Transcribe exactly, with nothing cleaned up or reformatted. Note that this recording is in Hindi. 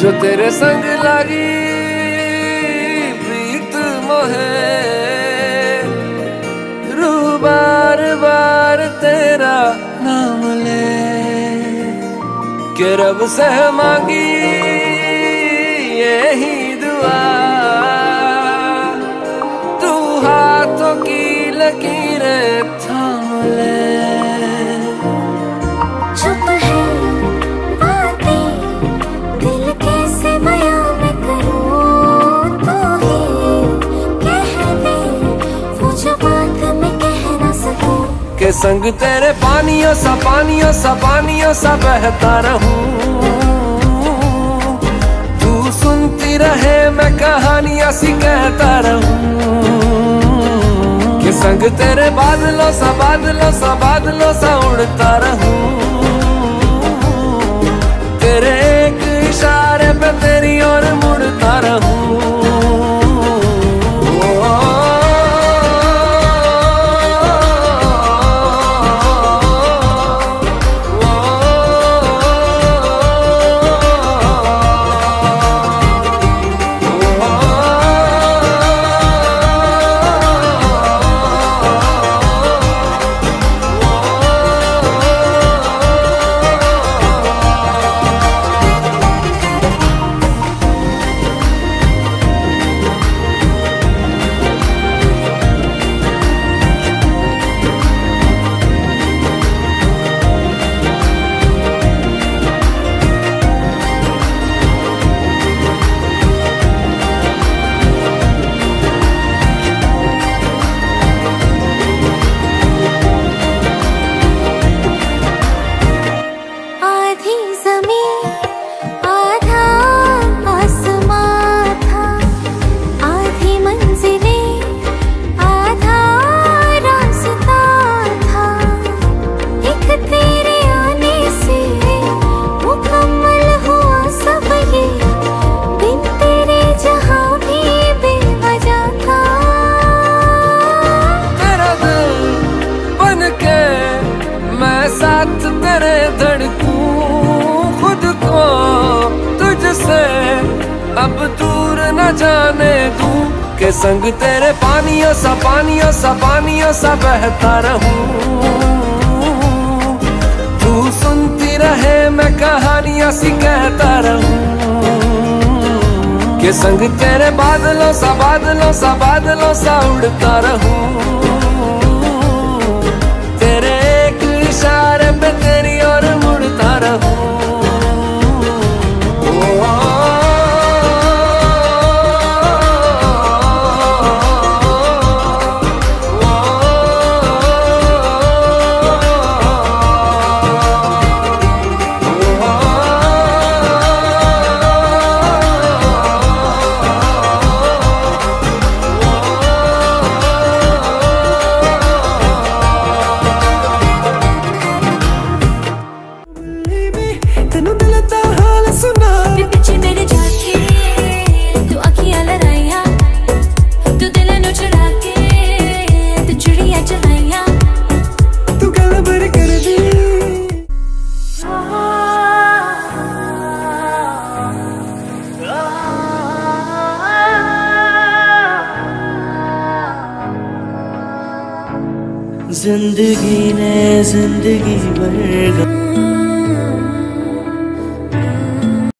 जो तेरे संग लगी प्रीत मोहे, रू बार बार तेरा नाम ले के रब से मांगी यही दुआ, तू हाथों की लकीरें थाम ले। चुप है बातें दिल कैसे बयां मैं करूं, तो ही कह दे वो जो बात मैं कह ना सकूं। के संग तेरे पानियों सा पानियों सा पानियों सा बहता रहूं, तू सुनती रहे मैं कहानियां सी कहता रहूं। के संग तेरे बादलों सा बादलों सा बादलों सा उड़ता रहूं, तेरे एक इशारे पे तेरी ओर मुड़ता रहूं। तेरे धड़कूं खुद को तुझसे अब दूर न जाने दूं, के संग तेरे पानियों सा पानियों सा पानियों सा बहता रहूं, तू सुनती रहे मैं कहानियां सी कहता रहूं। के संग तेरे बादलों सा बादलों सा बादलों सा उड़ता रहूं, तेरे एक इशारे पे तेरी ओर मुड़ता रहूं। जिंदगी ने जिंदगी भर